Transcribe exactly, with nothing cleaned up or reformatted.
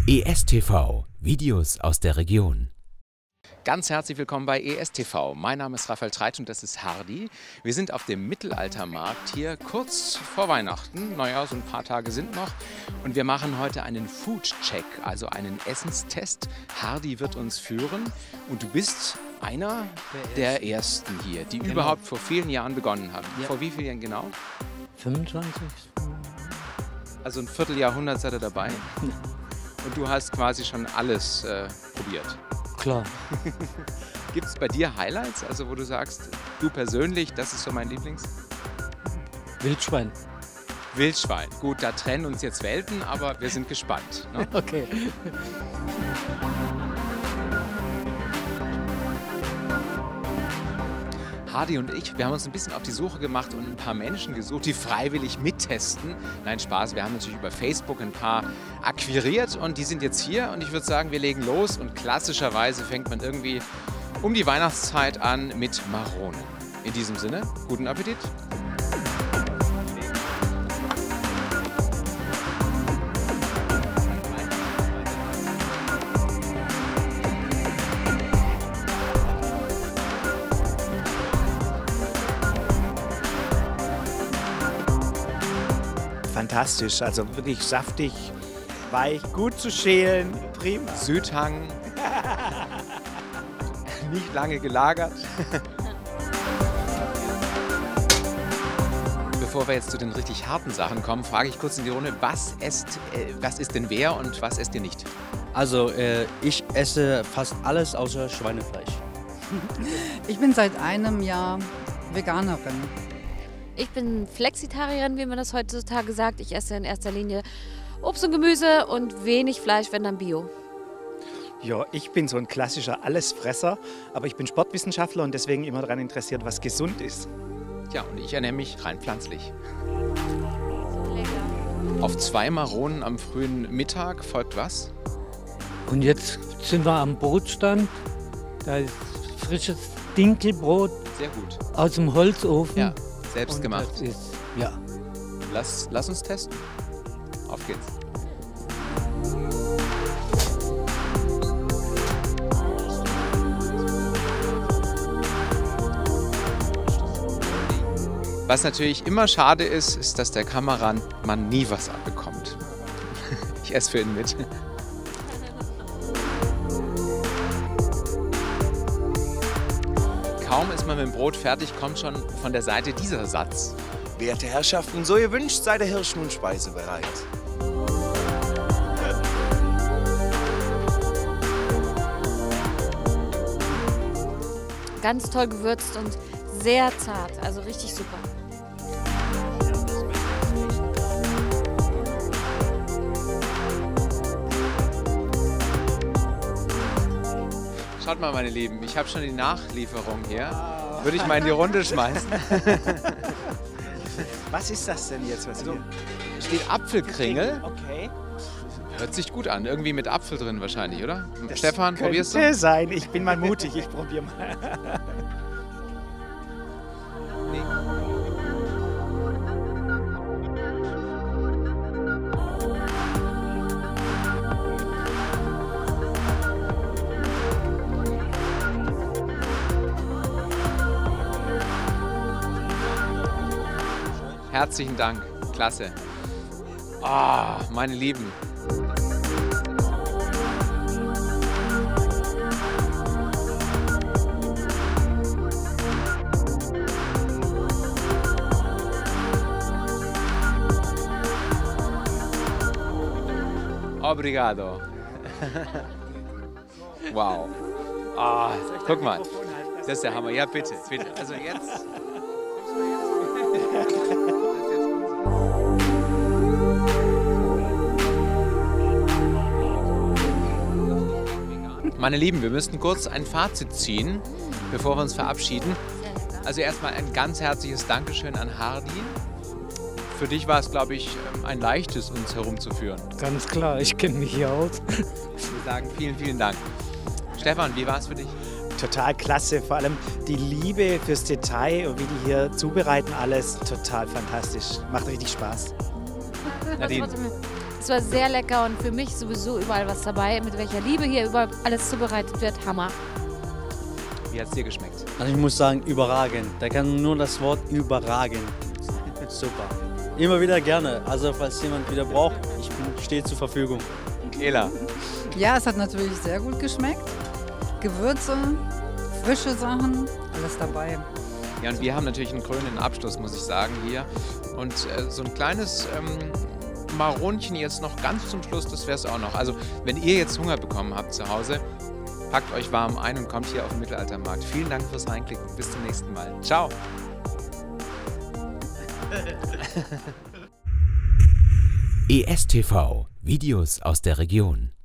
E S T V, Videos aus der Region. Ganz herzlich willkommen bei E S T V. Mein Name ist Raphael Treitsch und das ist Hardy. Wir sind auf dem Mittelaltermarkt hier kurz vor Weihnachten. Naja, so ein paar Tage sind noch. Und wir machen heute einen Food-Check, also einen Essenstest. Hardy wird uns führen und du bist einer der Ersten hier, die Genau. überhaupt vor vielen Jahren begonnen haben. Ja. Vor wie vielen Jahren genau? fünfundzwanzig? Also ein Vierteljahrhundert seid ihr dabei. Und du hast quasi schon alles äh, probiert. Klar. Gibt es bei dir Highlights, also wo du sagst, du persönlich, das ist so mein Lieblings? Wildschwein. Wildschwein. Gut, da trennen uns jetzt Welten, aber wir sind gespannt. Ne? Okay. Hardy und ich, wir haben uns ein bisschen auf die Suche gemacht und ein paar Menschen gesucht, die freiwillig mittesten. Nein, Spaß, wir haben natürlich über Facebook ein paar akquiriert und die sind jetzt hier und ich würde sagen, wir legen los und klassischerweise fängt man irgendwie um die Weihnachtszeit an mit Maronen. In diesem Sinne, guten Appetit! Fantastisch, also wirklich saftig, weich, gut zu schälen, prima. Südhang, nicht lange gelagert. Bevor wir jetzt zu den richtig harten Sachen kommen, frage ich kurz in die Runde, was esst, äh, was isst denn wer und was esst ihr nicht? Also äh, ich esse fast alles außer Schweinefleisch. Ich bin seit einem Jahr Veganerin. Ich bin Flexitarierin, wie man das heutzutage sagt. Ich esse in erster Linie Obst und Gemüse und wenig Fleisch, wenn dann Bio. Ja, ich bin so ein klassischer Allesfresser, aber ich bin Sportwissenschaftler und deswegen immer daran interessiert, was gesund ist. Ja, und ich ernähre mich rein pflanzlich. So lecker. Auf zwei Maronen am frühen Mittag folgt was? Und jetzt sind wir am Brotstand. Da ist frisches Dinkelbrot Sehr gut. aus dem Holzofen. Ja, selbst Und gemacht. Das ist, ja. Lass, lass uns testen. Auf geht's. Was natürlich immer schade ist, ist, dass der Kameramann nie was abbekommt. Ich esse für ihn mit. Kaum ist man mit dem Brot fertig, kommt schon von der Seite dieser Satz. Werte Herrschaften, so ihr wünscht, sei der Hirsch nun speisebereit. Ganz toll gewürzt und sehr zart, also richtig super. Schaut mal, meine Lieben, ich habe schon die Nachlieferung hier. Würde ich mal in die Runde schmeißen. Was ist das denn jetzt? Was Also, hier? steht Apfelkringel. Okay. Hört sich gut an. Irgendwie mit Apfel drin wahrscheinlich, oder? Das Stefan, probierst du? könnte sein. Ich bin mal mutig, ich probiere mal. Herzlichen Dank. Klasse. Ah, meine Lieben. Obrigado. Wow. Ah, guck mal. Das ist der Hammer. Ja, bitte, bitte. Also jetzt. Meine Lieben, wir müssten kurz ein Fazit ziehen, bevor wir uns verabschieden. Also erstmal ein ganz herzliches Dankeschön an Hardy. Für dich war es, glaube ich, ein leichtes, uns herumzuführen. Ganz klar, ich kenne mich hier aus. Wir sagen vielen, vielen Dank. Stefan, wie war es für dich? Total klasse, vor allem die Liebe fürs Detail und wie die hier zubereiten, alles total fantastisch. Macht richtig Spaß. Nadine. Es Es war sehr lecker und für mich sowieso überall was dabei. Mit welcher Liebe hier überall alles zubereitet wird, Hammer. Wie hat es dir geschmeckt? Also ich muss sagen, überragend. Da kann nur das Wort überragend. Super. Immer wieder gerne. Also falls jemand wieder braucht, ich bin, stehe zur Verfügung. Ela. Ja, es hat natürlich sehr gut geschmeckt. Gewürze, frische Sachen, alles dabei. Ja, und wir haben natürlich einen krönenden Abschluss, muss ich sagen, hier. Und äh, so ein kleines ähm, Maronchen jetzt noch ganz zum Schluss, das wäre es auch noch. Also, wenn ihr jetzt Hunger bekommen habt zu Hause, packt euch warm ein und kommt hier auf den Mittelaltermarkt. Vielen Dank fürs Reinklicken. Bis zum nächsten Mal. Ciao. E S T V, Videos aus der Region.